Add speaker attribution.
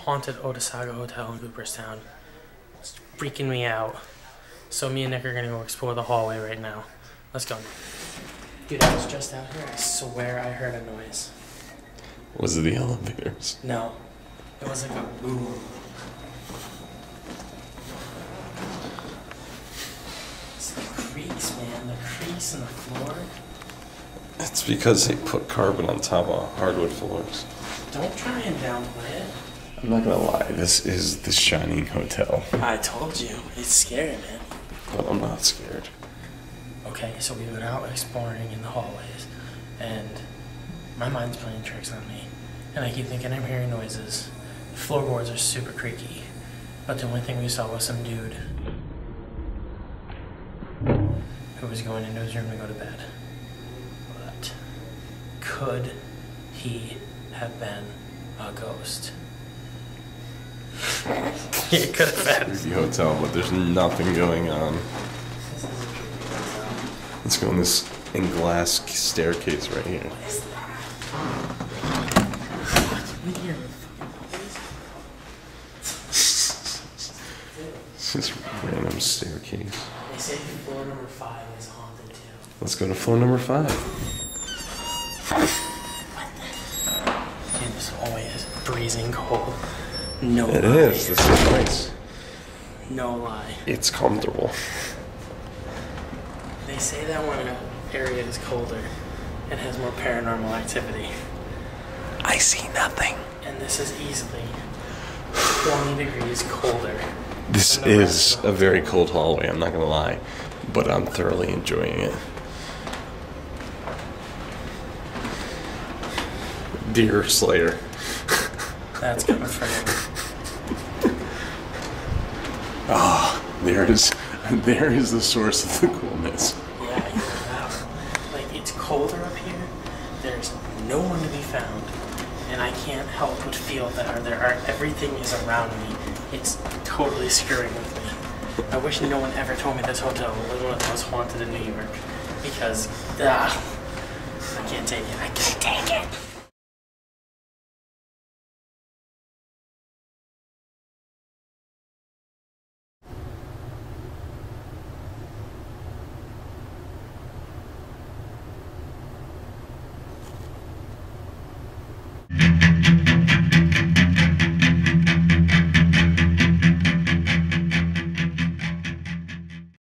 Speaker 1: haunted Otesaga Hotel in Cooperstown. It's freaking me out. So me and Nick are gonna go explore the hallway right now. Let's go. Dude, I was just out here. I swear I heard a noise.
Speaker 2: Was it the elevators?
Speaker 1: No. It was like a boom. It's the creaks, man. The creaks in the floor.
Speaker 2: It's because they put carbon on top of hardwood floors.
Speaker 1: Don't try and downplay it.
Speaker 2: I'm not gonna lie, this is the Shining Hotel.
Speaker 1: I told you. It's scary, man.
Speaker 2: But I'm not scared.
Speaker 1: Okay, so we've been out exploring in the hallways, and my mind's playing tricks on me. And I keep thinking I'm hearing noises. The floorboards are super creaky. But the only thing we saw was some dude who was going into his room to go to bed. But could he have been a ghost? It could have been.
Speaker 2: Creepy hotel, but there's nothing going on.
Speaker 1: This is a creepy hotel.
Speaker 2: Let's go on this glass staircase right here.
Speaker 1: What is that? With your
Speaker 2: It's this random staircase.
Speaker 1: They say floor number 5 is haunted too.
Speaker 2: Let's go to floor number 5.
Speaker 1: Dude, this hallway is freezing cold. No
Speaker 2: It
Speaker 1: lie.
Speaker 2: is. This is nice.
Speaker 1: No lie.
Speaker 2: It's comfortable.
Speaker 1: They say that when an area is colder, it has more paranormal activity.
Speaker 2: I see nothing.
Speaker 1: And this is easily 20 degrees colder.
Speaker 2: This
Speaker 1: than the rest
Speaker 2: is
Speaker 1: of the
Speaker 2: a very cold hallway, I'm not gonna lie. But I'm thoroughly enjoying it. Deer Slayer.
Speaker 1: That's coming for you.
Speaker 2: Ah, there is the source of the coolness.
Speaker 1: Yeah, you know that. Like, it's colder up here. There's no one to be found. And I can't help but feel that everything is around me. It's totally screwing with me. I wish no one ever told me this hotel was one of the most haunted in New York. Because, I can't take it. I can't take it.